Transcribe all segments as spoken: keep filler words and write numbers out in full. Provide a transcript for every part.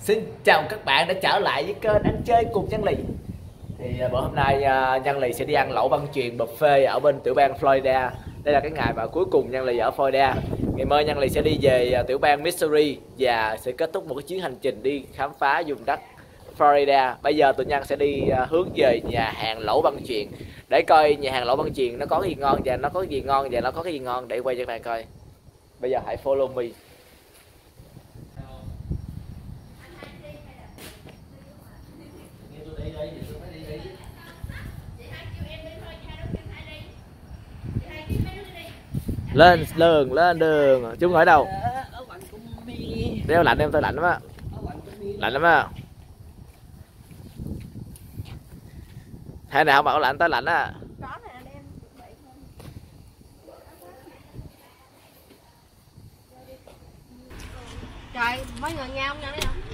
Xin chào các bạn đã trở lại với kênh Ăn Chơi Cùng Nhân Lì. Thì bữa hôm nay uh, Nhân Lì sẽ đi ăn lẩu băng chuyền buffet ở bên tiểu bang Florida. Đây là cái ngày mà cuối cùng Nhân Lì ở Florida. Ngày mai Nhân Lì sẽ đi về uh, tiểu bang Missouri và sẽ kết thúc một cái chuyến hành trình đi khám phá vùng đất Florida. Bây giờ tụi Nhân sẽ đi uh, hướng về nhà hàng lẩu băng chuyền để coi nhà hàng lẩu băng chuyền nó có cái gì ngon và nó có cái gì ngon và nó có cái gì ngon để quay cho các bạn coi. Bây giờ hãy follow me. Lên đường, lên đường. Chúng ở đâu? Đeo lạnh em, tôi lạnh lắm á. Lạnh lắm á. Hay nào mà lạnh, tôi lạnh á. Trời, mấy người nghe không nghe đấy không?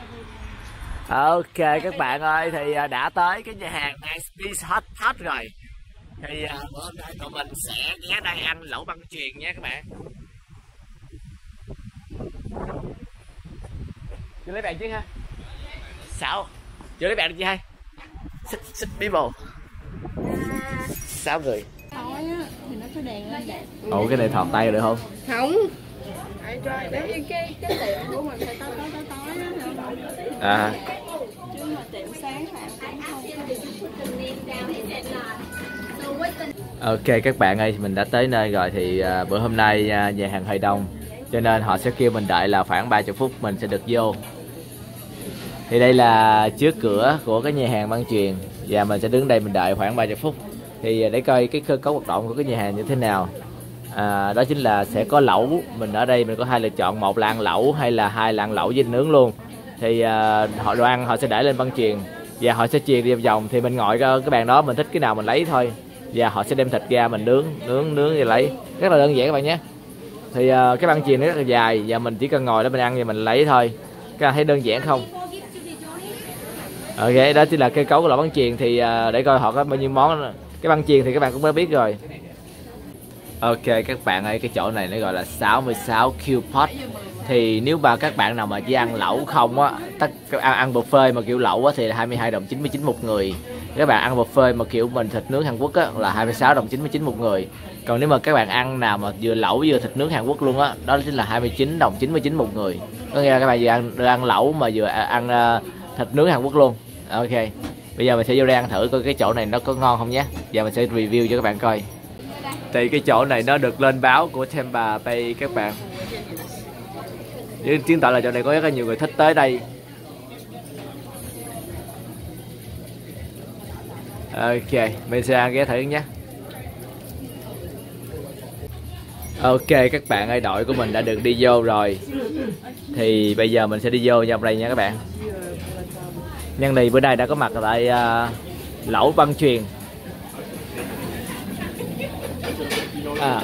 Ok các bạn ơi, thì đã tới cái nhà hàng Ice Hot Hot rồi. Thì uh, bữa hôm nay tụi mình sẽ ghé đây ăn lẩu băng chuyền nha các bạn. Chưa lấy bạn chứ ha? Sao? Chưa lấy bạn chứ hay? Xích xích people. Sáu người. Tối á thì nó có đèn lên vậy. Ủa cái này thọt tay được không? Không. Tại trời để cái cái tiệm của mình phải tối tối tối tối á. À. Chứ mà tiệm sáng là cũng không. Ok các bạn ơi, mình đã tới nơi rồi. Thì uh, bữa hôm nay uh, nhà hàng hơi đông, cho nên họ sẽ kêu mình đợi là khoảng ba mươi phút mình sẽ được vô. Thì đây là trước cửa của cái nhà hàng băng chuyền và mình sẽ đứng đây mình đợi khoảng ba mươi phút. Thì để coi cái cơ cấu hoạt động của cái nhà hàng như thế nào. À, đó chính là sẽ có lẩu. Mình ở đây mình có hai lựa chọn, một là ăn lẩu hay là hai là ăn lẩu với nướng luôn. Thì uh, họ đồ ăn họ sẽ để lên băng chuyền và họ sẽ chuyền đi vòng. Thì mình ngồi cái bàn đó mình thích cái nào mình lấy thôi. Và họ sẽ đem thịt ra mình nướng nướng nướng và lấy. Rất là đơn giản các bạn nhé. Thì uh, cái băng chuyền nó rất là dài và mình chỉ cần ngồi đó mình ăn và mình lấy thôi. Các bạn thấy đơn giản không? Ok, đó chính là cây cấu của lẩu băng chuyền. Thì uh, để coi họ có bao nhiêu món. Cái băng chuyền thì các bạn cũng đã biết rồi. Ok các bạn ơi, cái chỗ này nó gọi là sáu mươi sáu Q Pot. Thì nếu mà các bạn nào mà chỉ ăn lẩu không á, tất ăn, ăn buffet mà kiểu lẩu á thì là hai mươi hai đồng chín mươi chín một người. Các bạn ăn buffet mà kiểu mình thịt nướng Hàn Quốc á là hai mươi sáu đồng chín mươi chín một người. Còn nếu mà các bạn ăn nào mà vừa lẩu vừa thịt nướng Hàn Quốc luôn á, đó chính là hai mươi chín đồng chín mươi chín một người. Có nghĩa là các bạn vừa ăn, vừa ăn lẩu mà vừa ăn uh, thịt nướng Hàn Quốc luôn. Ok, bây giờ mình sẽ vô đây ăn thử coi cái chỗ này nó có ngon không nhé. Giờ mình sẽ review cho các bạn coi. Thì cái chỗ này nó được lên báo của Tampa Bay các bạn, chứng tỏ là chỗ này có rất là nhiều người thích tới đây. Ok, mình sẽ ăn ghé thử nhé. Ok các bạn ơi, đội của mình đã được đi vô rồi. Thì bây giờ mình sẽ đi vô trong đây nha các bạn. Nhân Lì bữa nay đã có mặt tại uh, lẩu băng chuyền. À.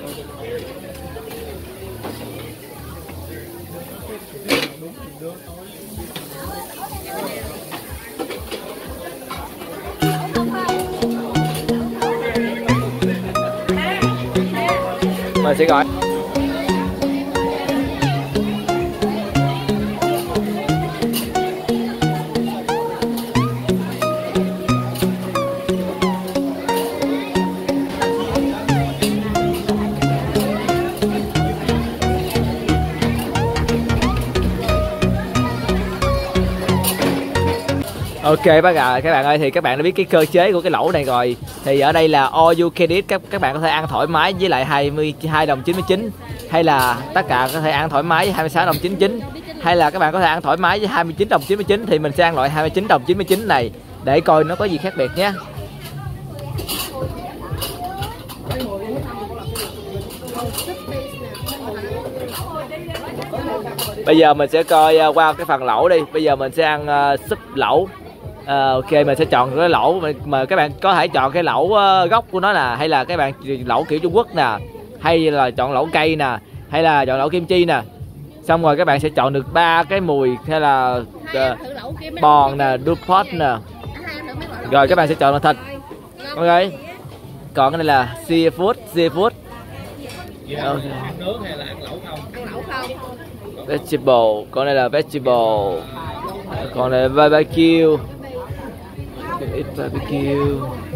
Mình sẽ gọi. Ok bác à, các bạn ơi, thì các bạn đã biết cái cơ chế của cái lẩu này rồi. Thì ở đây là all you can eat, các các bạn có thể ăn thoải mái với lại hai mươi hai đồng chín mươi chín, hay là tất cả có thể ăn thoải mái với hai mươi sáu đồng chín mươi chín, hay là các bạn có thể ăn thoải mái với hai mươi chín đồng chín mươi chín. Thì mình sẽ ăn loại hai mươi chín đồng chín mươi chín này để coi nó có gì khác biệt nhé. Bây giờ mình sẽ coi qua cái phần lẩu đi. Bây giờ mình sẽ ăn uh, súp lẩu. Uh, ok, mình sẽ chọn cái lẩu mà, mà các bạn có thể chọn cái lẩu uh, gốc của nó nè, hay là các bạn lẩu kiểu Trung Quốc nè, hay là chọn lẩu cây nè, hay là chọn lẩu kim chi nè. Xong rồi các bạn sẽ chọn được ba cái mùi, hay là uh, bòn nè, dupot nè. Rồi các bạn sẽ chọn là thịt. Ok. Còn cái này là seafood, seafood. Dạ, okay. Ăn nướng hay là ăn lẩu không? Ăn lẩu không. Vegetable, con này là vegetable. Còn này là barbecue. Ít barbecue.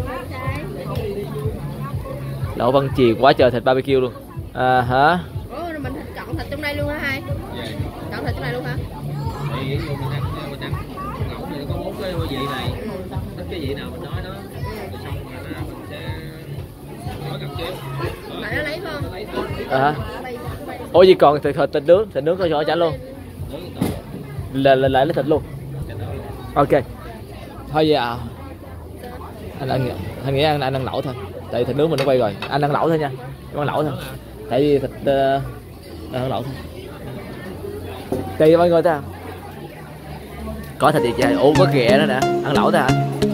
Lẩu Văn Chuyền quá trời thịt barbecue luôn. À hả? Ủa mình chọn thịt trong đây luôn hả hai? Chọn thịt trong này luôn hả? Thì ví dụ mình ăn mình ăn lẩu thì có bốn cái vị này, thích cái vị nào mình nói đó, rồi xong rồi là mình sẽ nói cặp chế. Mày nó lấy không? À hả? Ủa gì còn thịt thịt, thịt nướng, thịt nướng có chỗ chả luôn. Là là lại lấy thịt luôn. Ok. Thôi vậy à. Anh ăn anh nghĩ anh anh ăn lẩu thôi. Tại vì thịt nướng mình nó quay rồi. Anh ăn lẩu thôi nha. Anh ăn lẩu thôi. Tại vì thịt uh, anh ăn lẩu thôi. Tùy mọi người ta. Có thịt gì chơi? Ủa có ghẹ nữa nè. Ăn lẩu thôi hả?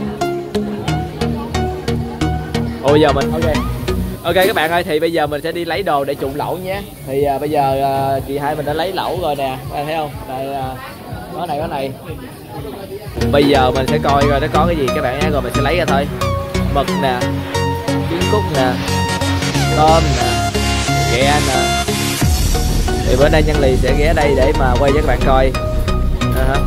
Ủa bây giờ mình ok. Ok các bạn ơi, thì bây giờ mình sẽ đi lấy đồ để trụng lẩu nhé. Thì uh, bây giờ uh, chị hai mình đã lấy lẩu rồi nè, các bạn thấy không? Đây uh, có này có này. Bây giờ mình sẽ coi coi nó có cái gì các bạn nhé, rồi mình sẽ lấy ra thôi. Mực nè, trứng cút nè, tôm nè, ghẹ nè. Thì bữa nay Nhân Lì sẽ ghé đây để mà quay cho các bạn coi. Uh-huh.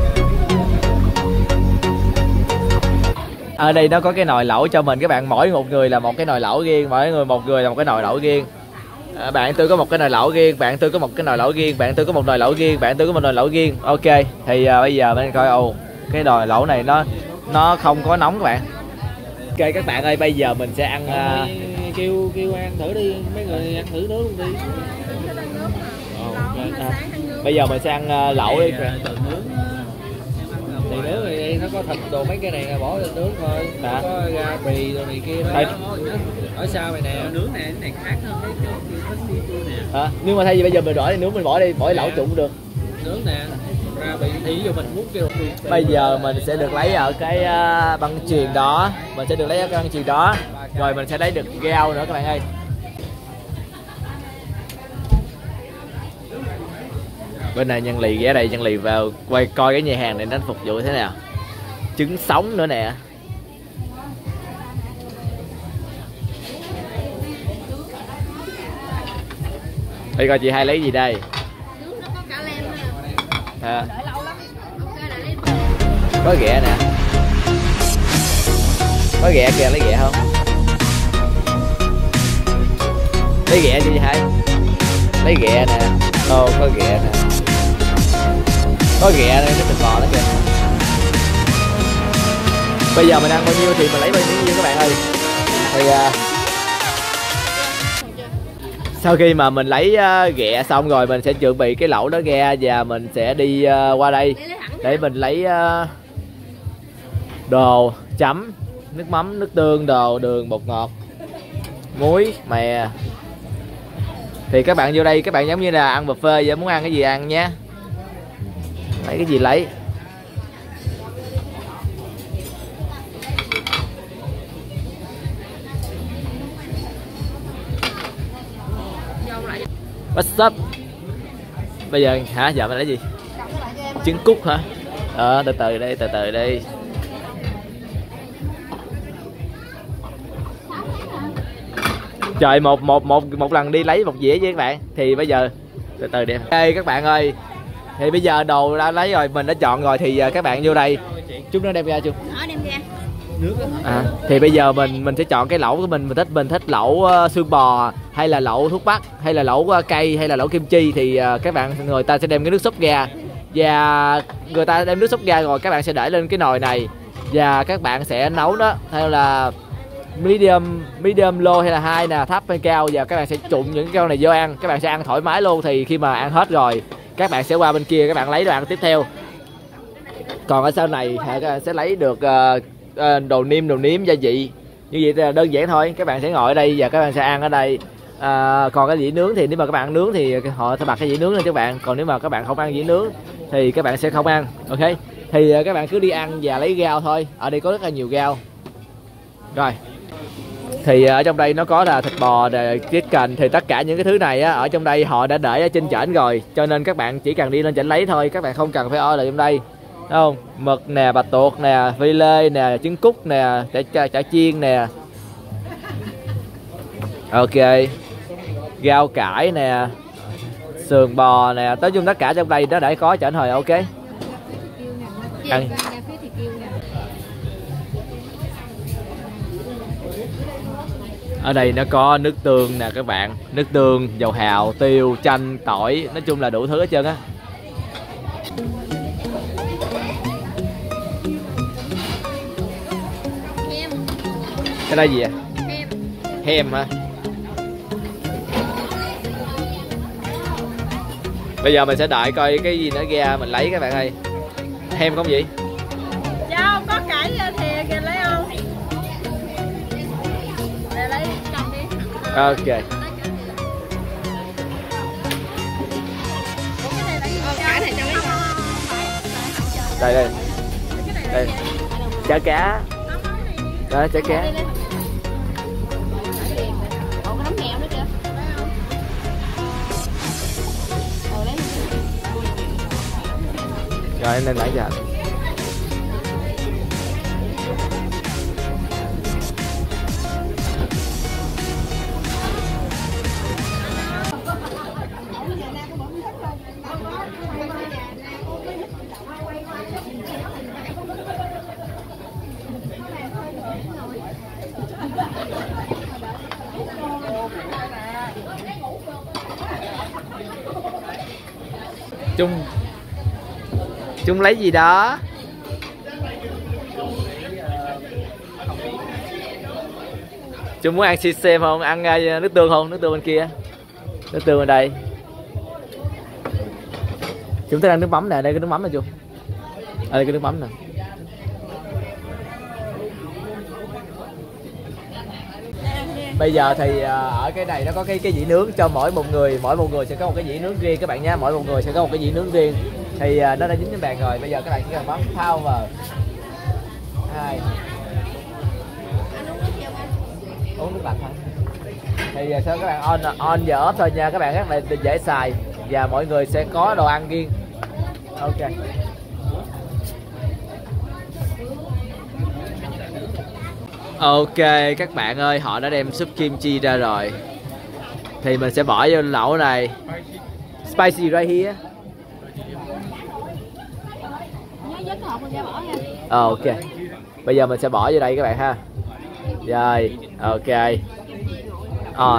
Ở đây nó có cái nồi lẩu cho mình các bạn, mỗi một người là một cái nồi lẩu riêng, mỗi người một người là một cái nồi lẩu riêng. À, bạn tôi có một cái nồi lẩu riêng, bạn tôi có một cái nồi lẩu riêng, bạn tôi có một nồi lẩu riêng, bạn tôi có một nồi lẩu riêng. Ok, thì à, bây giờ mình coi ồ cái nồi lẩu này nó nó không có nóng các bạn. Ok các bạn ơi, bây giờ mình sẽ ăn uh... kêu kêu ăn thử đi, mấy người ăn thử nướng luôn đi. À, bây giờ mình sẽ ăn uh, lẩu đi. Thì nướng thì nó có thịt đồ mấy cái này là bỏ lên nướng thôi. Đã. Có gà bì đồ này kia đó. Ở sao mày nè, nướng này cái này khác hơn cái cái cái nè. Hả? Nhưng mà thay vì bây giờ mình bỏ đi nướng, mình bỏ đi, bỏ đi lẩu trụng cũng được. Nướng nè. Gà bì thì ví dụ mình muốn kêu. Bây giờ mình sẽ được lấy ở cái uh, băng chuyền đó, mình sẽ được lấy ở cái băng chuyền đó, rồi mình sẽ lấy được rau nữa các bạn ơi. Bên này Nhân Lì ghé đây, Nhân Lì vào quay coi cái nhà hàng này nó phục vụ thế nào. Trứng sống nữa nè. Đây coi chị hai lấy gì đây? À. Có ghẹ nè. Có ghẹ kìa, lấy ghẹ không? Lấy ghẹ chị hai. Lấy ghẹ nè. Ồ, có ghẹ nè. Có ghẹ đây, nó thịt bò đó kìa. Bây giờ mình ăn bao nhiêu thì mình lấy bao nhiêu các bạn ơi. Thì uh, sau khi mà mình lấy uh, ghẹ xong rồi mình sẽ chuẩn bị cái lẩu đó ra và mình sẽ đi uh, qua đây để mình lấy uh, đồ chấm, nước mắm, nước tương, đồ, đường, bột ngọt, muối, mè. Thì các bạn vô đây các bạn giống như là ăn buffet vậy, muốn ăn cái gì ăn nhé. Lấy cái gì lấy. What's up? Bây giờ hả? Giờ mình lấy gì? Trứng cút hả? Ờ, từ từ đây, từ từ đây. Trời, một một một một lần đi lấy một dĩa với các bạn. Thì bây giờ từ từ đi. Đây các bạn ơi. Thì bây giờ đồ đã lấy rồi, mình đã chọn rồi thì các bạn vô đây. Chút nữa đem ra chưa? Đó, đem ra. À, thì bây giờ mình mình sẽ chọn cái lẩu của mình, mình thích mình thích lẩu uh, xương bò hay là lẩu thuốc bắc hay là lẩu uh, cây hay là lẩu kim chi thì uh, các bạn người ta sẽ đem cái nước súp ra và người ta đem nước súp ra rồi các bạn sẽ để lên cái nồi này và các bạn sẽ nấu nó theo là medium medium low hay là high nè, thấp hay cao và các bạn sẽ trụng những cái con này vô ăn, các bạn sẽ ăn thoải mái luôn. Thì khi mà ăn hết rồi các bạn sẽ qua bên kia các bạn lấy đồ ăn tiếp theo. Còn ở sau này các bạn sẽ lấy được uh, đồ niêm đồ nếm gia vị như vậy là đơn giản thôi, các bạn sẽ ngồi ở đây và các bạn sẽ ăn ở đây. À, còn cái dĩa nướng thì nếu mà các bạn nướng thì họ sẽ bật cái dĩa nướng lên cho các bạn, còn nếu mà các bạn không ăn dĩa nướng thì các bạn sẽ không ăn. Ok, thì các bạn cứ đi ăn và lấy rau thôi, ở đây có rất là nhiều rau. Rồi thì ở trong đây nó có là thịt bò, chicken, thì tất cả những cái thứ này á, ở trong đây họ đã để ở trên trển rồi, cho nên các bạn chỉ cần đi lên trển lấy thôi, các bạn không cần phải order trong đây. Đúng không? Mực nè, bạch tuộc nè, phi lê nè, trứng cút nè, chả, chả chiên nè. Ok. Rau cải nè, sườn bò nè, nói chung tất cả trong đây nó đã có cho anh Hồi. Ok. Ăn. Ở đây nó có nước tương nè các bạn, nước tương, dầu hào, tiêu, chanh, tỏi, nói chung là đủ thứ hết trơn á. Cái đây gì vậy? Hem. Hem hả? Bây giờ mình sẽ đợi coi cái gì nó ra mình lấy các bạn ơi. Hem không gì? Dạ có cải thìa kìa, lấy không? Để lấy cầm đi. Ok. Đây đây. Đây. Chả cá. Đó, chả cá. Rồi em lên nãy giờ. Chung Chung lấy gì đó? Chung muốn ăn xì xem không? Ăn uh, nước tương không? Nước tương bên kia. Nước tương ở đây. Chúng ta ăn nước mắm nè, đây cái nước mắm nè Chung. Ở đây cái nước mắm nè. Bây giờ thì ở cái này nó có cái cái dĩa nướng cho mỗi một người, mỗi một người sẽ có một cái dĩa nướng riêng các bạn nhé, mỗi một người sẽ có một cái dĩa nướng riêng. Thì nó đã dính trên bàn rồi, bây giờ các bạn chỉ cần bấm power hai, uống nước lạnh thôi. Thì sau các bạn on on và off thôi nha các bạn, rất là dễ xài và mọi người sẽ có đồ ăn riêng. Ok. Ok các bạn ơi, họ đã đem súp kim chi ra rồi. Thì mình sẽ bỏ vô lẩu này. Spicy right here. Ờ, ok. Bây giờ mình sẽ bỏ vô đây các bạn ha. Rồi, ok. On.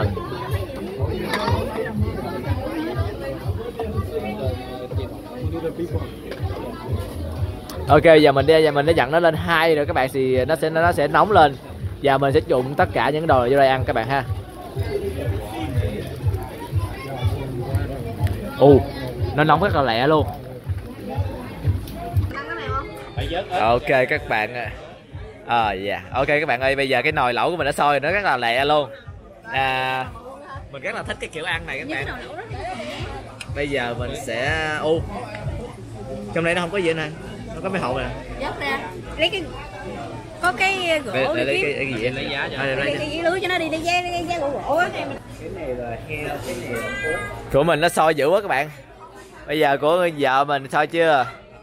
Ok, giờ mình đi, giờ mình đã dặn nó lên hai rồi các bạn, thì nó sẽ nó sẽ nóng lên và mình sẽ trụng tất cả những đồ vô đây ăn các bạn ha. Ồ, nó nóng rất là lẹ luôn. Ok các bạn. À dạ, ok các bạn ơi, bây giờ cái nồi lẩu của mình đã sôi, nó rất là lẹ luôn. À, mình rất là thích cái kiểu ăn này các bạn. Bây giờ mình sẽ u trong đây nó không có gì này, nó có mấy hộp nè. Dắt ra, lấy cái có cái gỗ để lấy cái, cái gì vậy? Lấy giá cho. Lấy cái, cái lưới cho nó đi, đi dây cái dây gỗ gỗ á. Cái này là heo, cái này là cuốn. Của mình nó sôi dữ quá các bạn. Bây giờ của vợ mình sôi chưa?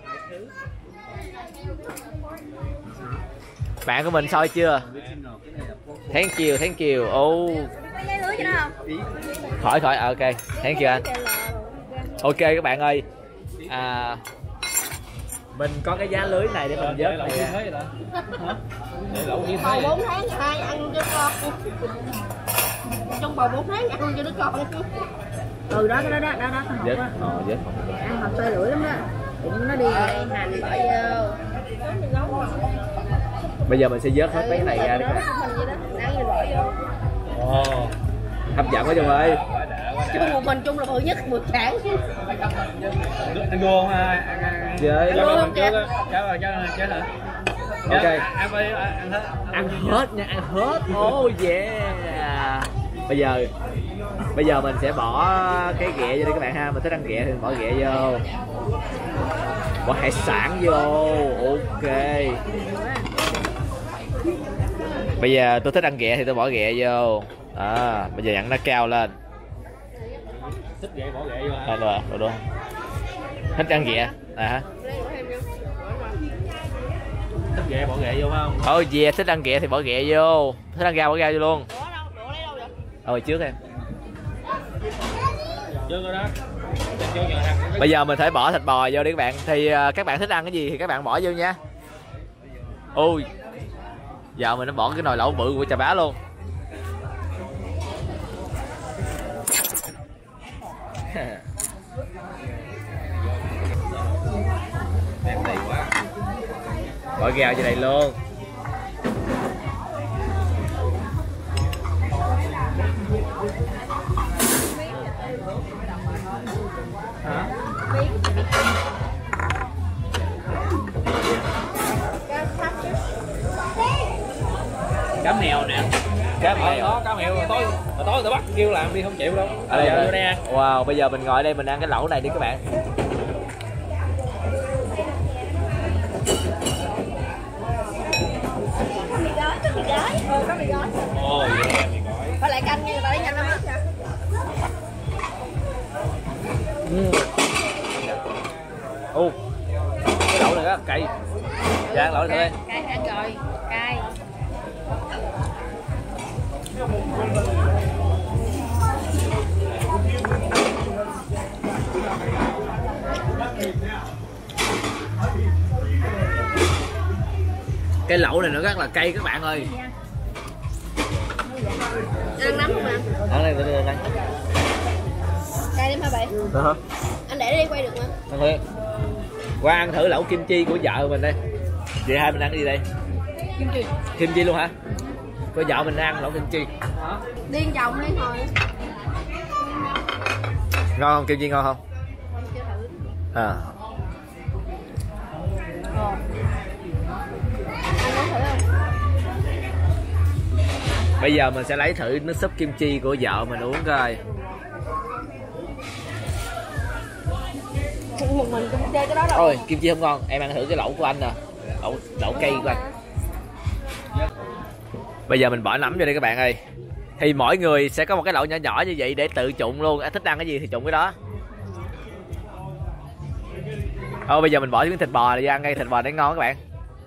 Bạn của mình sôi chưa? Thank you, thank you. Ô. Lấy lưới cho nó không? Khỏi khỏi, ok. Thank you anh. Ok các bạn ơi. À, mình có cái giá lưới này để mình vớt này. Bầu bốn tháng hai ăn cho con. Trong bầu bốn tháng ăn cho đứa con. Ừ đó, đó đó đó đó. Vớt. Ờ vớt. Ăn hộp tơi lưỡi lắm đó. Đừng nó đi hành bỏ vô. Bây giờ mình sẽ vớt hết mấy cái này ra đi. Ồ, hấp dẫn quá Chung ơi. Chung một mình Chung là bự nhất một sản. Ăn đua không ha? Chơi. Ăn đua không kìa. Cháu rồi, cháu rồi, cháu rồi. Ok. Ăn hết, ăn hết. Ăn hết nha, ăn hết. Oh yeah. Bây giờ bây giờ mình sẽ bỏ cái ghẹ vô đi các bạn ha, mình thích ăn ghẹ thì mình bỏ ghẹ vô. Bỏ hải sản vô. Ok. Bây giờ tôi thích ăn ghẹ thì tôi bỏ ghẹ vô. À, bây giờ dặn nó cao lên. Thích ghẹ bỏ ghẹ vô. À, được rồi, được. Thích ăn ghẹ. À hả? Thích ghẹ bỏ ghẹ vô phải không? Ôi oh yeah, thích ăn ghẹ thì bỏ ghẹ vô. Thích ăn rau bỏ rau vô luôn. Ờ trước em. Trước rồi đó. Bây giờ mình phải bỏ thịt bò vô đi các bạn. Thì uh, các bạn thích ăn cái gì thì các bạn bỏ vô nha. Ui, giờ mình nó bỏ cái nồi lẩu bự của Chà Bá luôn. Bỏ gạo vô đây luôn. Hả? Cá mèo nè. Cá mèo đó, cá mèo mà tối mà tối tao bắt kêu làm đi không chịu đâu. À, bây giờ vô đây ăn. Wow, bây giờ mình ngồi đây mình ăn cái lẩu này đi các bạn. Có mì gói. Ôi, Có lại canh nha, người ta lấy nhanh lắm á. Ô, cái lẩu này á, cay. Dạ, ăn lẩu thử đi. Cay ăn rồi, cay. Cái lẩu này nó rất là cay các bạn ơi. Ăn nấm không ạ? Ăn đây, đây, đây. Cay đi hả bạn? Hả? Anh để đi quay được mà. Ăn thử. Qua ăn thử lẩu kim chi của vợ mình đây. Vậy hai mình ăn cái gì đây? Kim chi. Kim chi luôn hả? Cô vợ mình ăn lẩu kim chi. Điên vòng đi thôi. Ngon không? Kim chi ngon không? À. Ờ. Anh muốn thử không? Bây giờ mình sẽ lấy thử nước súp kim chi của vợ mình uống coi. Một mình cũng chơi cái đó đâu. Ôi, kim chi không ngon, em ăn thử cái lẩu của anh nè. Lẩu lẩu cây của anh. Bây giờ mình bỏ nấm vô đây các bạn ơi. Thì mỗi người sẽ có một cái lẩu nhỏ nhỏ như vậy để tự trụng luôn. À, thích ăn cái gì thì trụng cái đó. Ô, bây giờ mình bỏ miếng thịt bò để ăn ngay, thịt bò để ngon các bạn.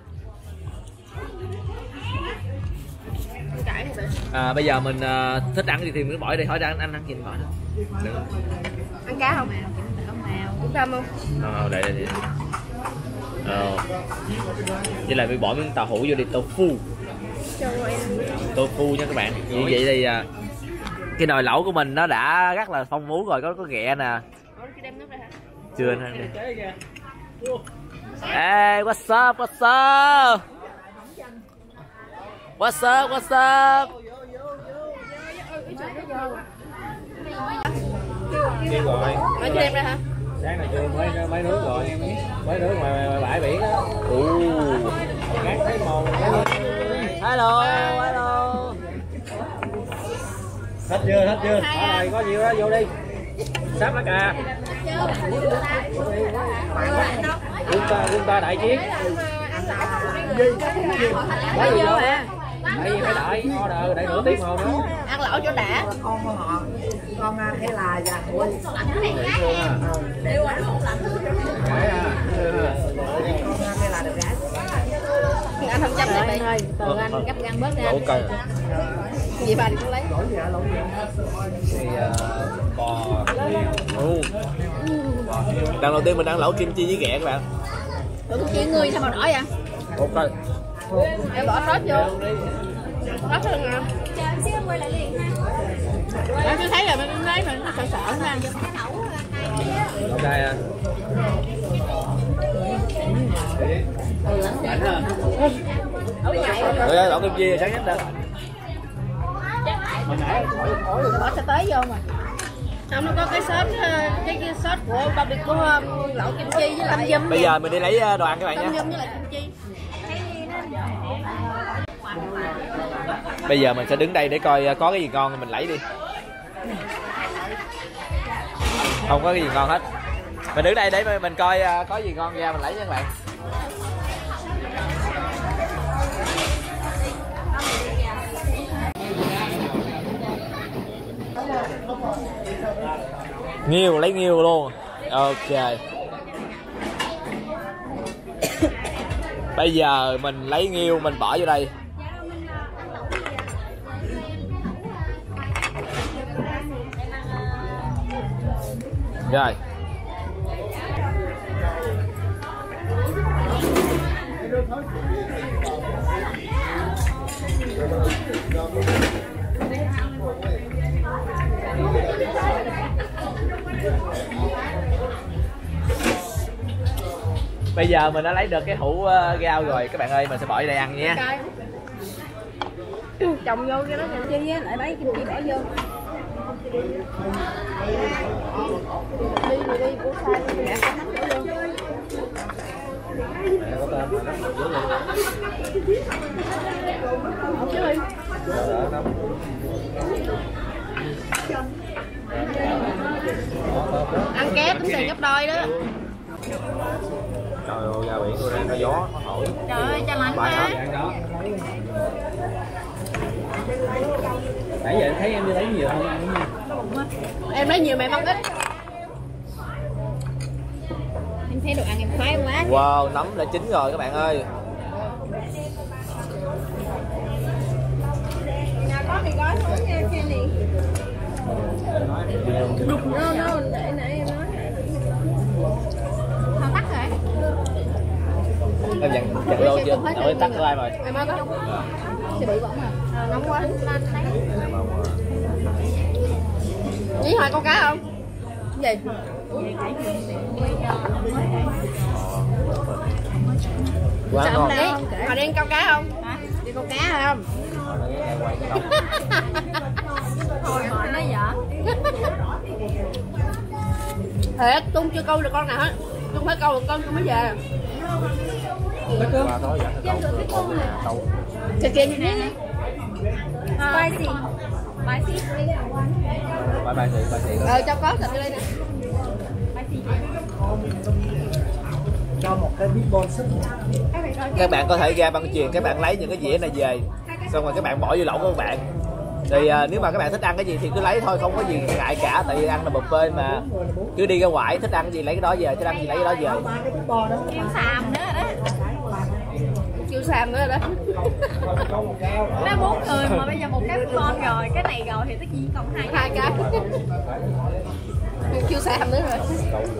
À, bây giờ mình uh, thích ăn gì thì mình bỏ đi, hỏi anh anh ăn gì mình bỏ đó. Được. Ăn cá không? Cũng cơm không? Ờ, để đây. Ờ. Với lại mình bỏ miếng tàu hũ vô đi, tofu. Tofu nha các bạn. Như vậy thì uh, cái nồi lẩu của mình nó đã rất là phong phú rồi, có có ghẹ nè. Chưa anh ăn đi. Ê, what's up, what's up? What's up, what's up? Đi rồi. Nói cho em ra hả? Sáng này chưa mới mới nước rồi em biết. Mới nước ngoài bãi biển á. Ồ. Cát thấy màu. Hello, hello. Hết chưa, hết chưa. Ở đây có nhiêu đó vô đi. Sắp lá cà. Quân ta, quân ta đại chiến. Bao nhiêu à? Tại vì phải đợi order đợi nửa tiếng hồ nữa. Ăn lẩu cho đã. Con họ con hay là già thôi. Hay là được gái. Anh không chăm lại Ơi, từ anh gấp gan bớt ra. Ok. Gì bà cũng lấy. Thì bò. Lần đầu tiên mình ăn lẩu kim chi với ghẹ các bạn. Tưởng chị ngươi sao màu đỏ vậy? Ok. Em bỏ sốt vô. Sốt hơn nè. Em chưa thấy rồi, mình thấy mình sợ sợ nha. Ok à. Rồi lẩu kim chi sáng nhất đây. Bỏ sợi tới vô mà. Không, nó có cái sốt, cái, cái sốt của barbecue của lẩu kim chi với lại dâm. Bây giờ mình đi lấy đồ ăn các bạn nha. Dâm với lại kim chi. Bây giờ mình sẽ đứng đây để coi có cái gì ngon thì mình lấy đi. Không có cái gì ngon hết. Mình đứng đây để mình coi có gì ngon ra mình lấy nha các bạn. Nghiêu, lấy nghiêu luôn. Ok. Bây giờ mình lấy nghiêu mình bỏ vô đây. Rồi. Bây giờ mình đã lấy được cái hũ uh, rau rồi các bạn ơi, mình sẽ bỏ vô đây ăn nhé. Trồng vô cái đó kim chi á, lại lấy kim chi bỏ vô. Đi rồi đi, của sai đi mẹ có nắm đổ vô. Chứ đi. Ăn ké tính tiền gấp đôi đó. Trời ơi, ra biển tôi đang có gió, nó thổi. Trời ơi, cho lạnh quá. Nãy giờ em thấy em đi lấy nhiều hơn ăn nha. Em lấy nhiều mà em ăn ít. Em thấy đồ ăn em khoái quá. Wow, nấm đã chín rồi các bạn ơi. Nhà có thì gói thôi nha, kia nè. Đục nó nó để nãy em nói. Không tắt rồi. Em dặn dặn lô chưa? Em tắt live rồi. Em mới có. Sẽ bị bỏng à. Nóng quá. Với hỏi con cá không? Gì? Quá ngon. Họ đi ăn câu cá không? Hả? Đi câu cá không? Thôi hỏi nói vậy. Thiệt, Tung chưa câu được con nào hết. Tung phải câu được con Tung mới về. Cái kia như thế này. Spicy. Spicy. Bye bye chị, bye chị. Ờ, cho có thịt đây nè. Cho một cái meatball súp. Các bạn có thể ra băng chuyền, các bạn lấy những cái dĩa này về, xong rồi các bạn bỏ vô lẩu của các bạn. Thì uh, nếu mà các bạn thích ăn cái gì thì cứ lấy thôi, không có gì ngại cả, tại vì ăn là buffet mà. Cứ đi ra ngoài thích ăn cái gì lấy cái đó về, thích ăn gì lấy cái đó về. Kêu xàm nữa rồi đó. Kêu xàm nữa rồi đó. Nó bốn người mà bây giờ một cái con rồi, cái này rồi thì tất nhiên còn hai Hai cái. Kêu xàm nữa rồi.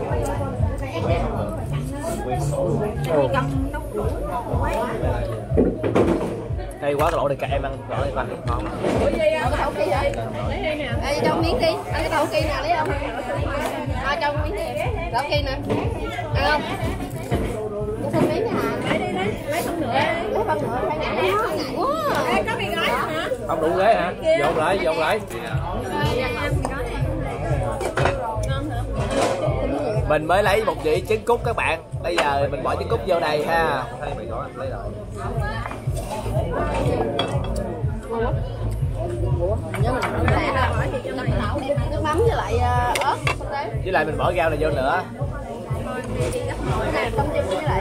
Hay quá, cái lẩu này cả em ăn lẩu này ăn ngon. Ủa gì ăn cái thẩu kia vậy? Lấy đây nè. Ê, cho miếng đi. Ăn cái thẩu kia nè, lấy không? À, cho miếng đi. Thẩu kia nè. Ăn không? Cho thêm miếng nè. Lấy đi lấy. Lấy phân nữa. Lấy phân nữa. Phải ngại quá. Ê, có bị gói hả? Không đủ ghế hả? Dọn lại, dọn lại. Mình mới lấy một dĩa trứng cút các bạn. Bây giờ mình bỏ trứng cút vô đây ha. Thấy mày gói lấy rồi. Nước mắm với lại ớt. Với lại mình bỏ rau này vô nữa. Nè, tôm với lại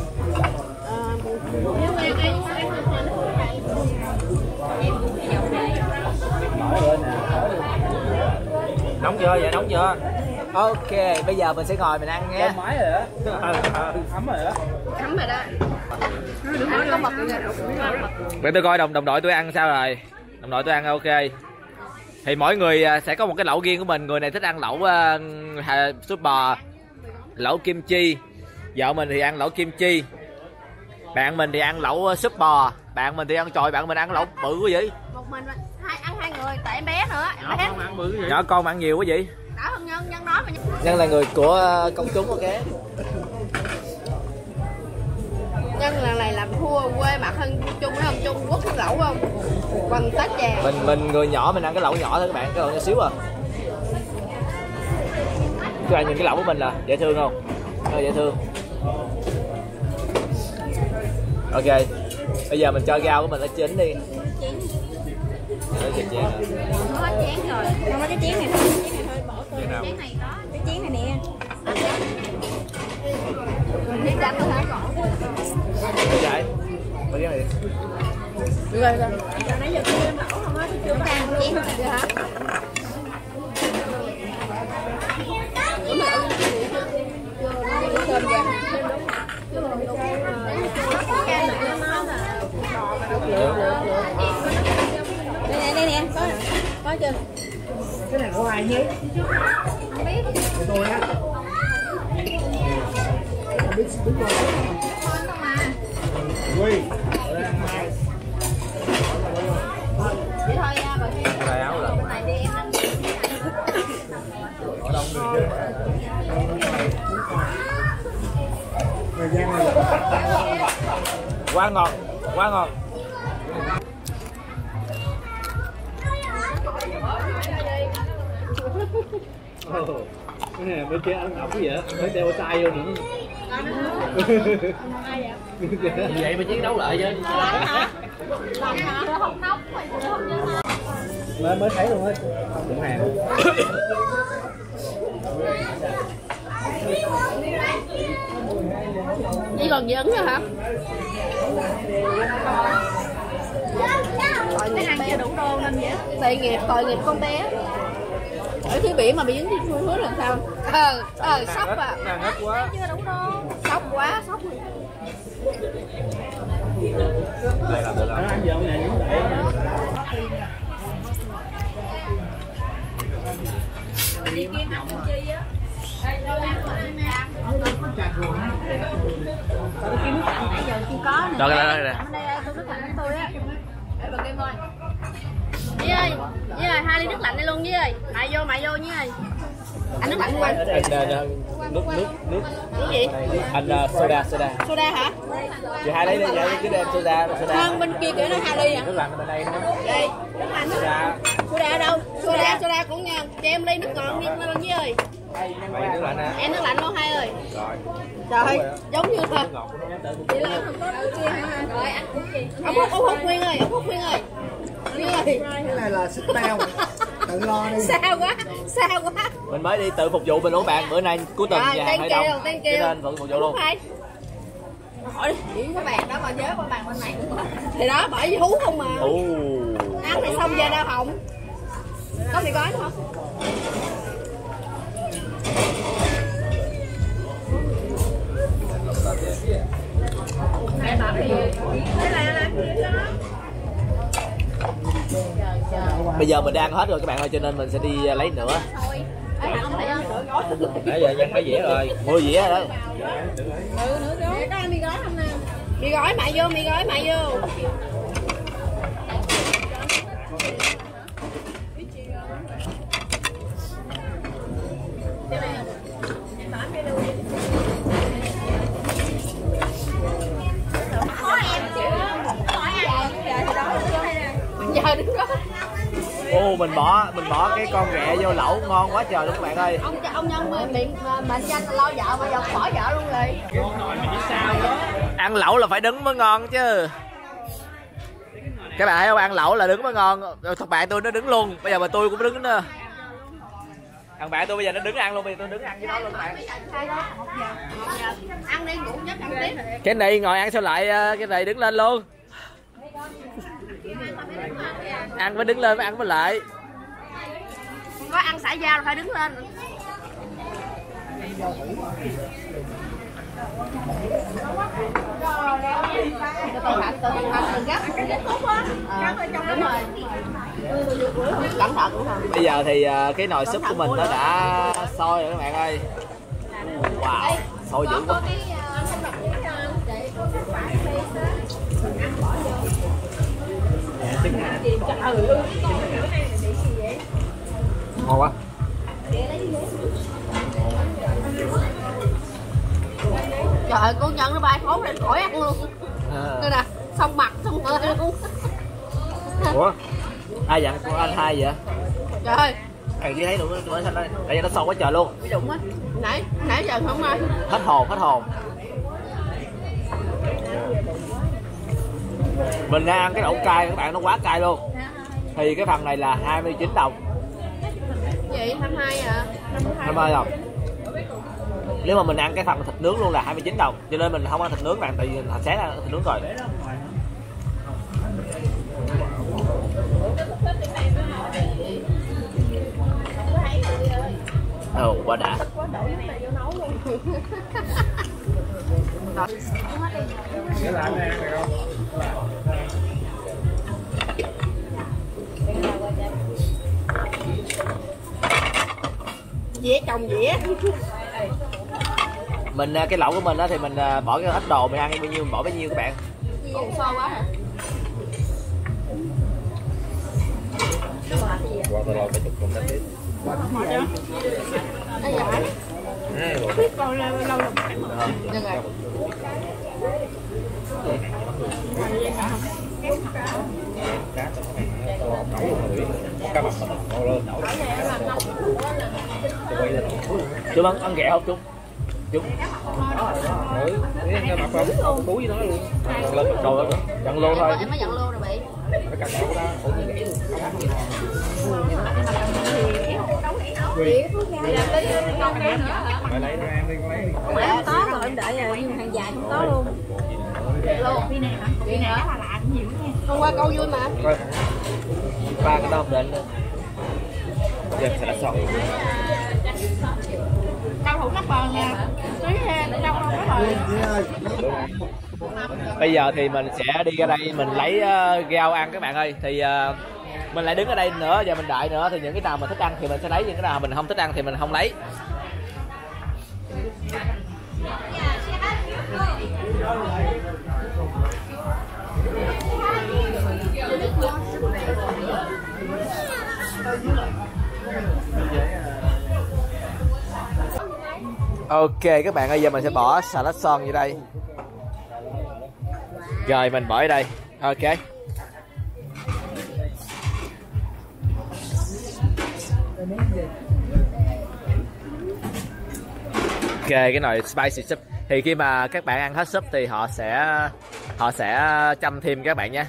Nóng chưa? Dạ nóng chưa? Ok, bây giờ mình sẽ ngồi mình ăn nha. Máy rồi á. Ấm rồi á. Thấm rồi đó. Ăn có mật rồi. Để tôi coi đồng đồng đội tôi ăn sao rồi. Đồng đội tôi ăn ok. Thì mỗi người sẽ có một cái lẩu riêng của mình. Người này thích ăn lẩu uh, súp bò, lẩu kim chi. Vợ mình thì ăn lẩu kim chi. Bạn mình thì ăn lẩu súp bò. Bạn mình thì ăn trời, bạn mình ăn lẩu bự quá vậy. Một mình hai ăn hai người, tại em bé nữa. Em Nhỏ bé. con ăn bự vậy? Nhỏ con ăn nhiều quá vậy. Đỡ hơn nhân, nhân nói mà. Nhân là người của công chúng ok. Nhân là này làm thua quê mặt hơn Trung hơn Trung Quốc hơn lẩu không? Quần tách chè. Mình mình người nhỏ mình ăn cái lẩu nhỏ thôi các bạn, cái lẩu nhỏ xíu à. Các bạn nhìn cái lẩu của mình là dễ thương không? Rất là dễ thương. Ok. Bây giờ mình cho rau của mình nó chín đi. Lấy chén chén rồi. Không có chén rồi. Không có cái chén này thôi, chén này thôi bỏ tôi. Chén này có, cái chén này nè. Đi chanh nữa hả? Cái vậy? Mấy cái này. Rồi rồi. Giờ nãy giờ tôi em lẩu không á, tôi chưa có ăn chén này Vậy hả? Ủa mà lẩu chưa cơm ra. Đây nè, đây nè, có có chưa? Cái này của ai nhé? không biết. Của tôi á. Không biết biết rồi. Thôi không mà. Quy. Vậy thôi nha, bà kia. Cái áo là Bên này đi em ăn. ở đông người chứ. Thời gian này Quá ngon, quá ngon. Cái này bên kia ăn ổng vậy, phải đeo tay vô nữa. Vậy mà chiến đấu lại chứ. Làm hả? Làm hả? Tôi không nóng mày cũng không nhớ hả? Mới mới thấy luôn á. Cũng hàng. Chỉ còn gì ấn nữa hả? Cái ăn chưa đủ đô nên vậy. Tội nghiệp, tội nghiệp con bé. Ở phía biển mà bị dính trên hứa làm sao? Ờ, ờ, sốc à. Nàng hết quá. Chưa đủ đô. Sốc quá, sốc rồi. Đây làm được Anh giờ ông này cũng vậy. Đi kiếm ăn con chi á. Tôi kiếm nước lạnh nãy giờ chưa có nè. Đó, đây, đây, đây. Ở đây tôi nước lạnh của tôi á. Để bà Kim ơi. Với ơi, với ơi, hai ly nước lạnh đây luôn với ơi. Mày vô, mày vô với ơi. Anh nước lạnh của anh. Anh nước nước nước Cái gì? anh uh, soda soda. Soda hả? Chị hai lấy đi, vậy cứ đem soda soda. Không, bên kia kìa nó hai ly à? Nước lạnh bên đây nữa. Đây, nước lạnh. Soda. Soda ở đâu? Soda, soda cũng nha. Cho em ly nước ngọt đi lên với ơi. Mày nước lạnh hả? Em nước lạnh luôn hai ơi. Rồi. Trời, giống như là Ngọt của nó tới. vậy là không có đỡ kia hả? Rồi anh cũng gì? Ông Phúc, ông Phúc Nguyên ơi, ông Phúc Nguyên ơi. Nguyên ơi. cái này là sức tao. Tự lo đi. Xa quá, xa quá. Mình mới đi tự phục vụ mình luôn bạn, bữa nay cuối tuần Rồi, nhà thank hơi you, đông thank cho you. nên tự phục vụ luôn. Phải. Hỏi đi, cái bàn đó mà nhớ con bàn bên này cũng thì đó bởi hú không mà. Ồ. Ăn thì xong giờ đau họng. Có mì gói nữa không? Bây giờ mình đang ăn hết rồi các bạn ơi, cho nên mình sẽ đi lấy nữa. Nãy giờ nhân mấy dĩa rồi. Mua dĩa rồi đó. Ừ, nữa gói. Có mì gói không nè? Mì gói mại vô, mì gói mại vô. Giờ đứng đó. Ô, mình bỏ mình bỏ cái con ghẹ vô lẩu ngon quá trời luôn các bạn ơi. Ông ông nhân miệng bệnh danh lo vợ mà giờ bỏ vợ luôn rồi. Ăn lẩu là phải đứng mới ngon chứ. Các bạn thấy không, ăn lẩu là đứng mới ngon. Thằng bạn tôi nó đứng luôn, bây giờ mà tôi cũng đứng nữa. Thằng bạn tôi bây giờ nó đứng ăn luôn, bây giờ tôi đứng ăn với nó luôn các bạn. Ăn đi, ngủ giấc ăn tiếp. Cái này ngồi ăn sao lại cái này đứng lên luôn. Ăn phải đứng lên mới ăn với lại. Có ăn xả dao là phải đứng lên. Từ hạt từ hạt từ gấp tốt quá. Đúng rồi. Cẩn thận cũng không. Bây giờ thì cái nồi súp của mình nó đã sôi rồi các bạn ơi. Wow, sôi dữ quá. Ngon quá. Trời ơi, con nhân nó bay thốn lên khỏi ăn luôn. Đây nè, xong mặt xong hơi luôn. Ủa? Ai dặn con anh hai vậy? Trời ơi, Thằng chỉ thấy được nó xanh đây. Tại vì nó sâu quá trời luôn. bị đụng á. Nãy nãy giờ không ai. Hết hồn, hết hồn. Mình đang ăn cái đậu cay các bạn, nó quá cay luôn. Thì cái phần này là hai mươi chín đồng. Vậy hai mươi hai à? hai mươi đồng. Nếu mà mình ăn cái phần thịt nướng luôn là hai mươi chín đồng, cho nên mình không ăn thịt nướng bạn, tại vì hồi sáng ăn thịt nướng rồi. Ồ, quá đã. Cái là anh ăn được không? Dĩa chồng dĩa. Mình cái lẩu của mình đó thì mình bỏ cái ít đồ mình ăn bao nhiêu mình bỏ bấy nhiêu các bạn. Ồ, sôi quá hả? Qua tao lo phải chụp con tết. Đây vậy. Biết còn lâu lâu rồi. Được rồi. Cá tao nấu luôn rồi. Cá mập nấu lên nấu. Quay lên. Chú ăn ăn ghẹ không chú? Chú. Ừ, cá mập không? Túi với nó luôn. Lên rồi dặn lô thôi. Em mới dặn lô rồi bị. Nó cắt cổ ra, ủa nó gãy luôn. Mày lấy nó ăn đi, con lấy đi. Em có rồi em đợi rồi nhưng hàng dài không có luôn. Lô. Đi này hả? Đi này là lạ nhiều nha. Hôm qua câu vui mà. Coi. Ba cái tôm đến. Giờ sẽ đã xong. Cao thủ nắp bờ nha. Tí ha, cao không có bờ. Bây giờ thì mình sẽ đi ra đây mình lấy uh, rau ăn các bạn ơi. Thì uh, mình lại đứng ở đây nữa, giờ mình đợi nữa thì những cái nào mình thích ăn thì mình sẽ lấy, những cái nào mình không thích ăn thì mình không lấy. Ok các bạn ơi, giờ mình sẽ bỏ xà lách son vô đây. Rồi mình bỏ ở đây. Ok. Ok, cái nồi spicy soup thì khi mà các bạn ăn hết súp thì họ sẽ họ sẽ chăm thêm các bạn nhé.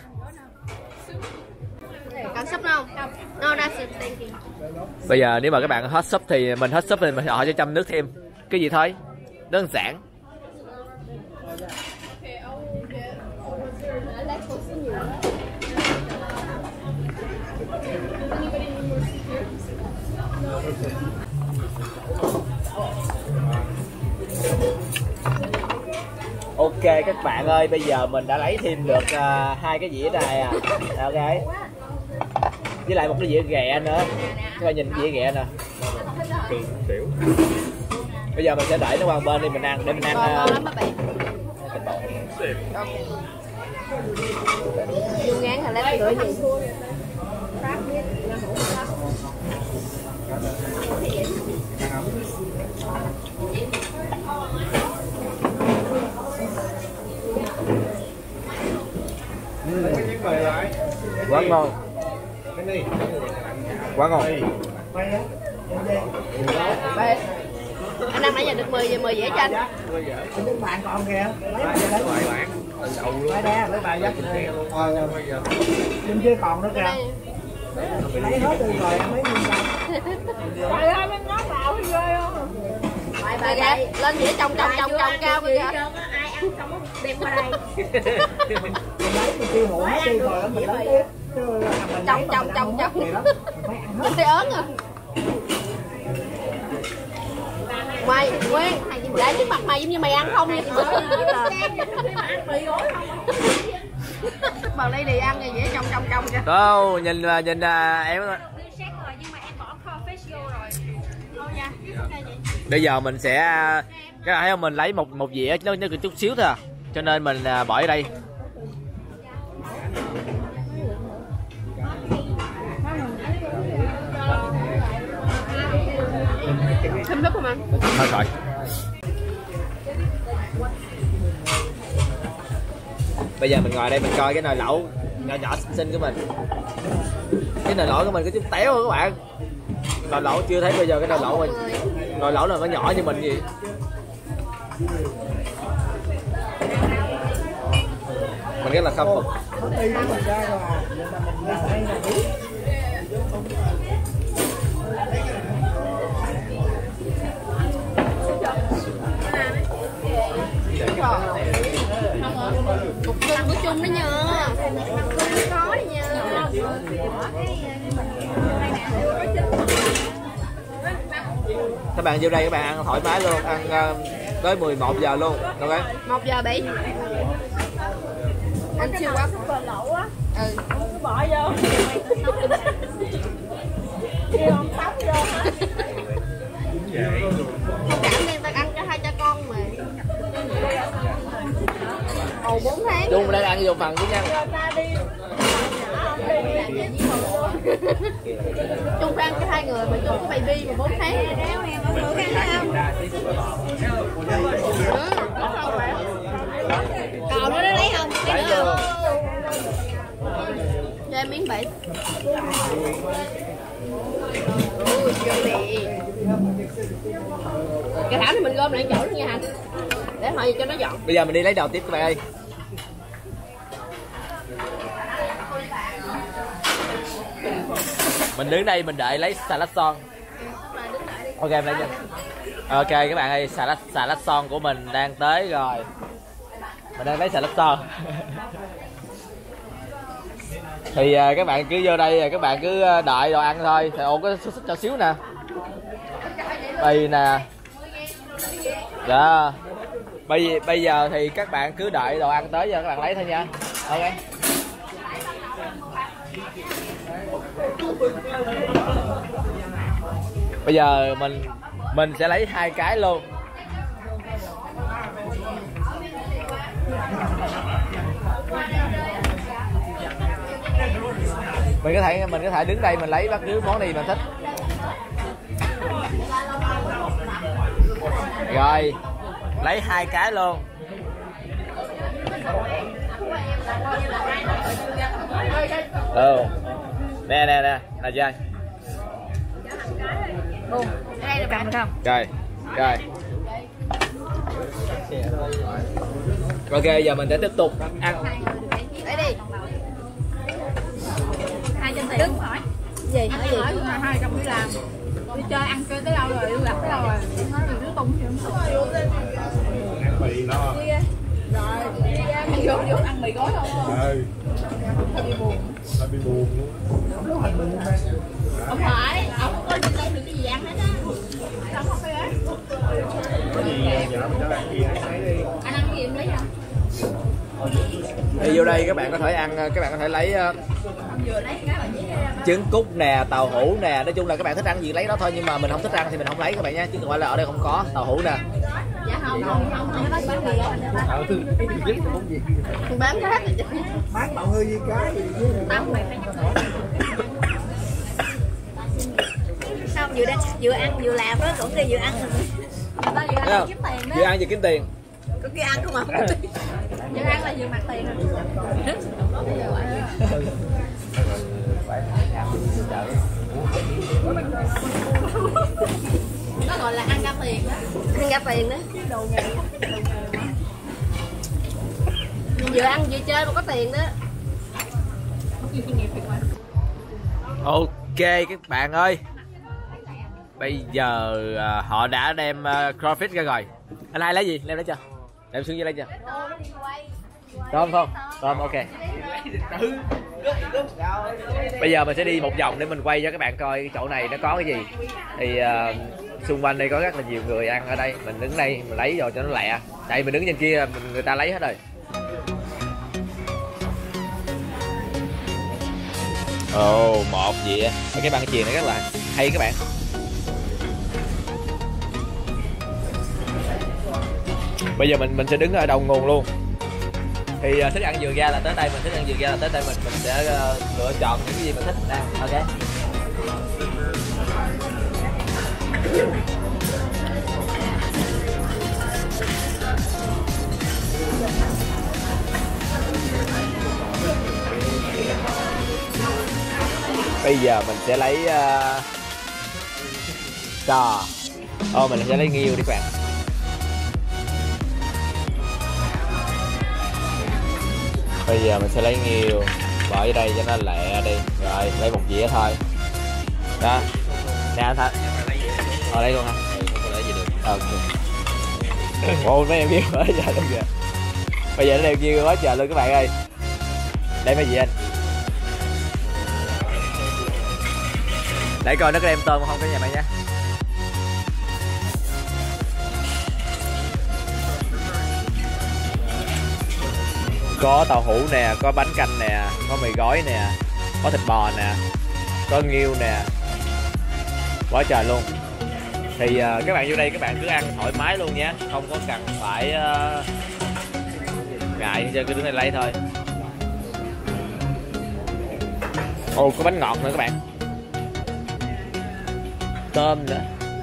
Còn súp không? No, that's it, thank you. Bây giờ nếu mà các bạn hết súp thì mình hết súp thì mình họ sẽ chăm nước thêm. Cái gì thôi, đơn giản. Ok các bạn ơi, bây giờ mình đã lấy thêm được uh, hai cái dĩa này à. Ok. Với lại một cái dĩa ghẹ nữa. Các bạn nhìn dĩa ghẹ nè. Bây giờ mình sẽ đẩy nó qua bên đi mình ăn để mình ăn. Ngon lắm các bạn. Vô ngán là lấy cái gì? Quá ngon. Quá ngon. Đây. Anh ăn nãy giờ được mười giờ mười dĩa cho anh. Đến bạn còn kìa. Bài bản từ đầu luôn. Lấy đe, lấy bài dắt. Ờ. Bên kia còn nữa kìa. Lấy hết đi rồi ăn mấy miếng đâu. Trời ơi, bên nó vào thì ghê không? Bài bài kìa, lên dĩa trồng trồng trồng trồng cao kìa. Ai ăn xong nó đem qua đây. Mình lấy mình tiêu hụt hết đi rồi mình lấy tiếp. Trồng trồng trồng trồng. Mình thấy ớn à. Mày, Nguyên, để trước mặt mày giống như mày ăn không vậy? Vào đây thì ăn thì dễ trồng trồng trồng kìa. Đâu, nhìn nhìn em. Bây giờ mình sẽ cái này mình lấy một một dĩa nó nó chút xíu thôi à. Cho nên mình bỏ ở đây. Thêm nước không anh? Thôi rồi. Bây giờ mình ngồi đây mình coi cái nồi lẩu nhỏ nhỏ xinh xinh của mình. Cái nồi lẩu của mình có chút téo rồi các bạn. Nồi lẩu chưa thấy bây giờ cái nồi lẩu mình. Nồi lẩu là nó nhỏ như mình gì. Mình rất là khâm phục. Cục cưng của chung đó nha. Cưng có đi nha. Các bạn vô đây các bạn ăn thoải mái luôn, ăn uh, tới mười một giờ luôn, ok? một giờ bảy. Anh chưa quá cờ lẩu á. Ừ. Cứ bỏ vô. Kêu ông tóc vô hả? Cảm nên ta ăn cho hai cha con mà. Ồ bốn tháng. Chung đang ăn vô phần của nhau. Chung ăn cho hai người mà Chung có baby mà bốn tháng. Còn nó lấy không? Lấy nữa không? Cho em miếng bảy. Ui, cái thảo này mình gom lại chỗ nữa nha Hạnh. Để hỏi gì cho nó dọn. Bây giờ mình đi lấy đầu tiếp các bạn ơi. Mình đứng đây mình đợi lấy salad son. Ok em lấy cho. Ok các bạn ơi, salad salad son của mình đang tới rồi. Mình đang lấy salad son. Thì uh, các bạn cứ vô đây, các bạn cứ đợi đồ ăn thôi. Thì ồ có xúc xích cho xíu nè. Đây nè. Dạ. Bây bây giờ thì các bạn cứ đợi đồ ăn tới giờ các bạn lấy thôi nha. Ok. Bây giờ mình mình sẽ lấy hai cái luôn. Mình có thể mình có thể đứng đây mình lấy bất cứ món gì mình thích. Rồi, lấy hai cái luôn. Ừ. Nè nè nè, là chơi. Đây là bạn không? Rồi, rồi. Ok, giờ mình sẽ tiếp tục ăn. Đây đi. Hai trăm tiền. Đứng hỏi. Gì? Hỏi gì? Hỏi hai trăm đi làm. Đi chơi ăn chơi tới đâu rồi? Đi gặp tới đâu rồi? Nói là đứa tung gì không? Ăn mì nó. Đi ra. Rồi, đi ra mì vô vô ăn mì gói không? Ừ. Bị buồn. Nó bị buồn luôn. Không phải, ông không có đi đâu được cái gì ăn hết á. Không có cái Có gì giờ mình cho ăn gì ăn lấy đi. anh ăn gì em lấy không? Thì vô đây các bạn có thể ăn, các bạn có thể lấy uh, trứng cút nè, tàu hũ nè, nói chung là các bạn thích ăn gì lấy đó thôi, nhưng mà mình không thích ăn thì mình không lấy các bạn nha, chứ không phải là ở đây không có tàu hũ nè. Dạ không, không, không, không có bán gì đâu. Bán hết rồi chứ. Bán bạo hơi gì cái gì chứ. Tao mày phải không, vừa đang vừa ăn vừa làm đó, cũng đi vừa ăn rồi. Vừa ăn kiếm tiền đó. Vừa ăn vừa kiếm tiền. Có cái ăn không à? Vừa ăn là vừa mặt tiền rồi. Nó gọi là ăn ra tiền đó. Ăn ra tiền đó. Vừa ăn vừa chơi mà có tiền đó. Ok các bạn ơi, bây giờ uh, họ đã đem uh, crawfish ra rồi. Anh hai lấy gì? Đem lấy chưa? Đem xuống dưới lấy chưa? Tôm không? Tôm ok. Bây giờ mình sẽ đi một vòng để mình quay cho các bạn coi cái chỗ này nó có cái gì. Thì uh, xung quanh đây có rất là nhiều người ăn ở đây. Mình đứng đây mình lấy rồi cho nó lẹ. Tại mình đứng trên kia mình, người ta lấy hết rồi. Ồ, oh, một dĩa. Cái băng chuyền này rất là hay các bạn. Bây giờ mình mình sẽ đứng ở đầu nguồn luôn. Thì uh, thích ăn dừa ga là tới đây, mình thích ăn dừa ga là tới đây, mình mình sẽ uh, lựa chọn những cái gì mình thích nè. Ok. Bây giờ mình sẽ lấy uh... trò. Ô, mình sẽ lấy nghêu đi các bạn. Bây giờ mình sẽ lấy nghêu bỏ vô đây cho nó lẹ đi. Rồi lấy một dĩa thôi. Đó. Nè anh Thanh. Ờ đây luôn hả? Không lấy gì được. Ok. Ồ mấy em nghêu quá trời luôn kìa. Bây giờ nó đem nghêu quá trời luôn các bạn ơi. Đây mấy gì anh? Để coi nó có đem tôm không cả nhà mày nha. Có tàu hũ nè, có bánh canh nè, có mì gói nè, có thịt bò nè, có nghêu nè, quá trời luôn. Thì uh, các bạn vô đây các bạn cứ ăn thoải mái luôn nhé, không có cần phải uh, ngại cho cái đứa này lấy thôi. Ồ, có bánh ngọt nữa các bạn, tôm nữa,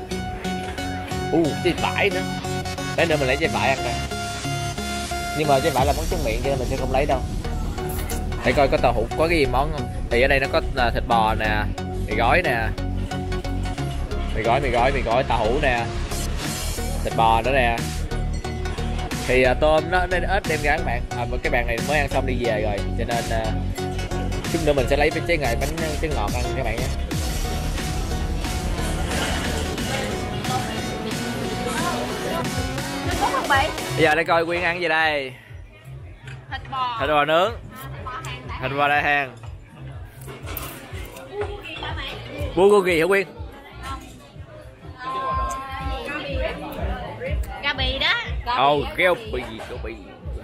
u trái vải nữa. Đấy nữa mình lấy trái vải ăn đây, nhưng mà trái vải là món tráng miệng cho nên mình sẽ không lấy đâu. Để coi có tàu hũ có cái gì món không. Thì ở đây nó có thịt bò nè, mì gói nè, mì gói mì gói mì gói tàu hũ nè, thịt bò nữa nè. Thì uh, tôm nó nên ít đem ra các bạn. À, cái bàn này mới ăn xong đi về rồi cho nên uh, chút nữa mình sẽ lấy cái trái ngày bánh trái ngọt ăn các bạn nhé. Bây giờ để coi Quyên ăn gì đây. Thịt bò, Thịt bò nướng, thịt bò đại hàng, bulgogi hả Quyên? ga bì đó. Ồ, keo bì, keo bì.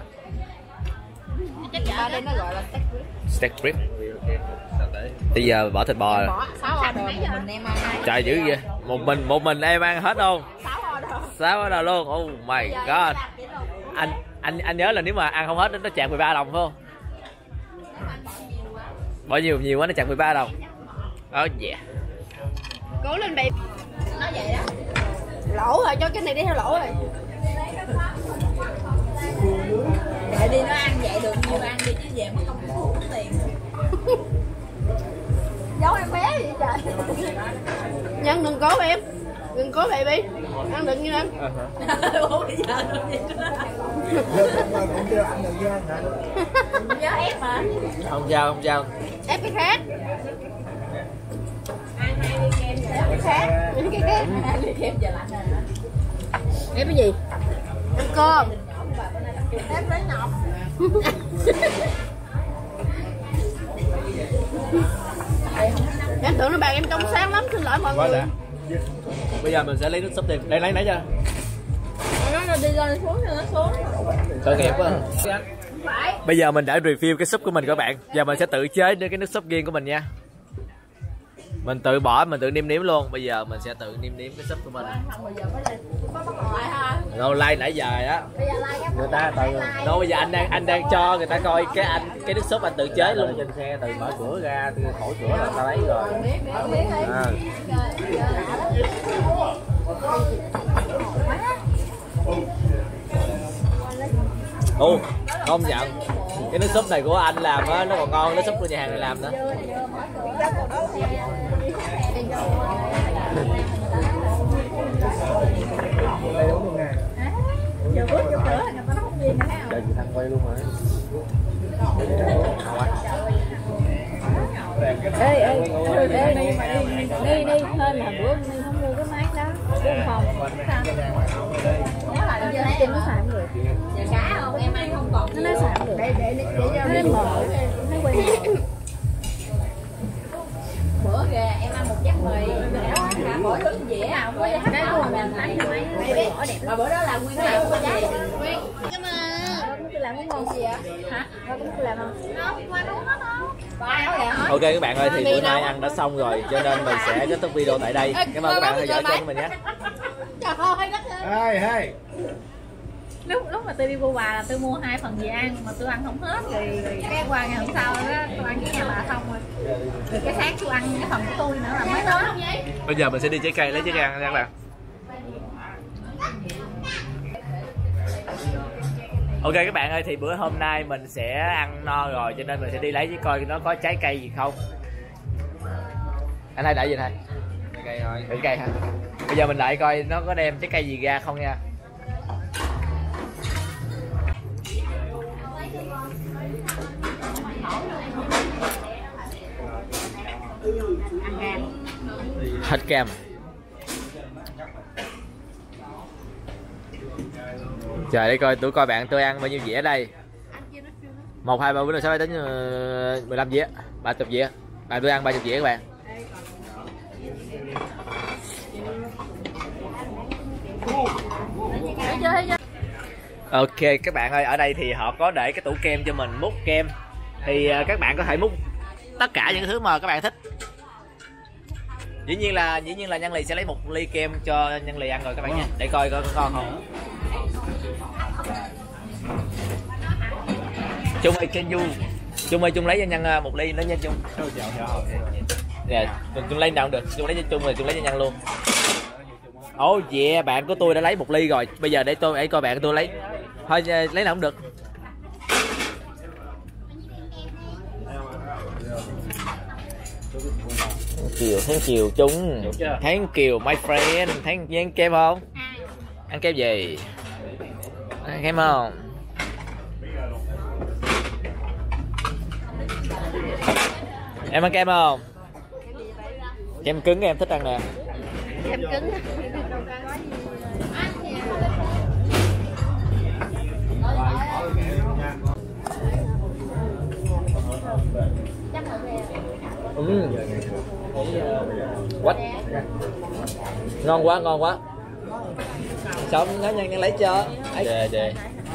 Ở đây nó gọi là Steak rib. Bây giờ bỏ thịt bò. bỏ sáu order một mình em ăn. Trời dữ vậy. Một mình một mình em ăn hết luôn. sáu order luôn. Oh my god. Anh anh anh nhớ là nếu mà ăn không hết nó chạc mười ba đồng phải không? Bỏ nhiều nhiều quá nó chạc mười ba đồng. Đó yeah. Cố lên bị. Nó vậy đó. Lỗ rồi, cho cái này đi theo lỗ rồi. Để đi nó ăn vậy được nhiều ăn đi chứ về mà không có tiền. Giấu em bé vậy trời. Nhân đừng cố em. Đừng cố vậy đi. Ăn đừng như ăn. Ủa bây giờ nó vậy đó. Cũng chưa ăn được chưa hả? Nhớ ép mà. Không sao không sao. Ép cái khác. Cái khác. Cái khác. Ăn đi kem giờ lạnh rồi. Ép cái gì? Ăn cơm. Ép lấy ngọc. Em tưởng nó bàn em trong sáng lắm, xin lỗi mọi Quá người. đã. Bây giờ mình sẽ lấy nước súp thêm. Đây lấy nãy chưa? Nó nó đi lên xuống thì nó xuống. Tội nghiệp quá. Bây giờ mình đã review cái súp của mình các bạn. Giờ mình sẽ tự chế đưa cái nước súp riêng của mình nha. Mình tự bỏ, mình tự nêm nếm luôn. Bây giờ mình sẽ tự nêm nếm cái súp của mình. Rồi like nãy giờ á. Người ta tự đâu bây giờ anh đang anh đang cho người ta coi cái anh cái nước súp anh tự chế luôn trên xe, từ mở cửa ra từ khổ cửa là tao lấy rồi. À. Ồ, công nhận cái nước súp này của anh làm á nó còn ngon nước súp của nhà hàng này làm nữa. Giờ bước vô cửa là nó không gì nữa. Để chị Thanh quay luôn hả? Ê ê ê đi đi đi hơn là bữa mình không mua cái máy đó buông phòng sao nó lại giờ tìm nó xài không được giờ cá không em ăn không còn nó nói xài không được để để để nó mở nó quay bữa kìa em ăn một chén mì mỗi thứ dĩa không có giá cái của mình ăn mấy bỏ đẹp mà bữa đó là nguyên ngày không có giá nguyên Cảm ơn. tôi làm cái ngon gì ạ hả tôi làm không Không, qua đúng hết đâu. Ok các bạn ơi, thì bữa nay ăn đã xong rồi cho nên mình sẽ kết thúc video tại đây. Cảm ơn các bạn theo dõi kênh của mình nhé. Trời ơi, đất ơi. Hey, hey. lúc lúc mà tôi đi mua quà là tôi mua hai phần về ăn mà tôi ăn không hết rồi, rồi cái qua ngày hôm sau đó tôi ăn với nhà bà xong rồi rồi cái sáng tôi ăn cái phần của tôi nữa là mới đó. Bây giờ mình sẽ đi trái cây, lấy trái cây ăn nha các bạn. Ok các bạn ơi, thì bữa hôm nay mình sẽ ăn no rồi cho nên mình sẽ đi lấy với coi nó có trái cây gì không. Anh hay đợi gì thầy? Trái cây thôi. Trái cây hả? Bây giờ mình lại coi nó có đem trái cây gì ra không nha. Hết cam. Trời để coi tụi coi bạn tôi ăn bao nhiêu dĩa đây. Một hai ba bốn năm sáu bảy đến mười lăm dĩa, ba mươi dĩa. Bạn tôi ăn ba mươi dĩa các bạn. Ok các bạn ơi, ở đây thì họ có để cái tủ kem cho mình múc kem. Thì các bạn có thể múc tất cả những thứ mà các bạn thích. Dĩ nhiên là dĩ nhiên là Nhân Lì sẽ lấy một ly kem cho Nhân Lì ăn rồi các bạn nha. Để coi coi có ngon không. Chung ơi kênh du. Chung ơi Chung lấy cho Nhân một ly nó nha Chung. Dạ, Chung lấy nào cũng được. Chung lấy cho Chung rồi Chung lấy cho Nhân luôn. Ồ oh yeah, bạn của tôi đã lấy một ly rồi. Bây giờ để tôi để coi bạn của tôi lấy. Thôi lấy nào cũng được. Kiều, tháng Kiều Chung. Tháng Kiều my friend, tháng ăn kem không? Ăn kem gì? Ăn kem không? Em ăn kem không? Kem cứng em thích ăn nè. Kem cứng. Ừ. Quá. Ngon quá, ngon quá. Xong nói Nhân Nhân lấy cho. Đề đề.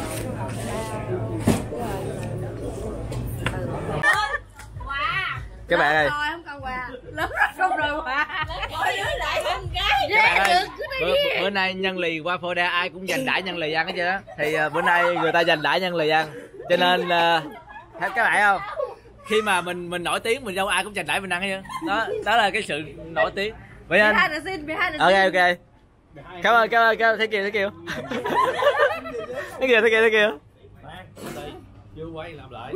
Các bạn ơi. Không cần quà. Lớn rồi không rồi quà. Ôi đứa lại con gái. Các bạn ơi, bữa, bữa nay Nhân lì qua Foda ai cũng dành đãi Nhân lì ăn hết trơn á. Thì uh, bữa nay người ta dành đãi Nhân lì ăn. Cho nên uh, thấy các bạn không? Khi mà mình mình nổi tiếng mình đâu ai cũng dành đãi mình ăn hết. Đó đó là cái sự nổi tiếng. Vậy anh. Ok ok. Cảm ơn cảm ơn cảm ơn thấy kìa thấy kìa. Thấy kìa thấy kìa thấy kìa. Chưa quay làm lại.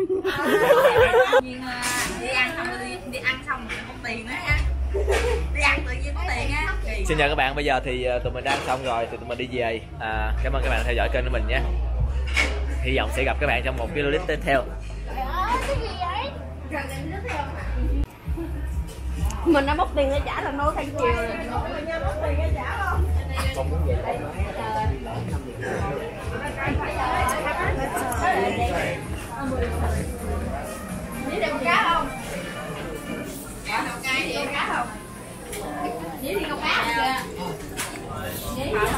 Đi ăn xong đi đi ăn xong rồi không tiền nữa ha. Đi ăn tự nhiên có tiền á. Xin chào các bạn, bây giờ thì tụi mình đã ăn xong rồi thì tụi mình đi về. À, cảm ơn các bạn theo dõi kênh của mình nhé. Hy vọng sẽ gặp các bạn trong một video clip tiếp theo. Mình đã bốc tiền để trả là nô thanh kiều rồi. Bốc tiền để trả không? Nhí đi con cá không? Dạ con cá đi con cá không? Nhí đi con cá không kìa? Nhí